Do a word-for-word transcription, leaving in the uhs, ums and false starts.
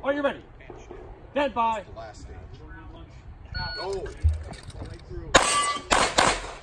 Are you ready? Dead by. Last stage. Go.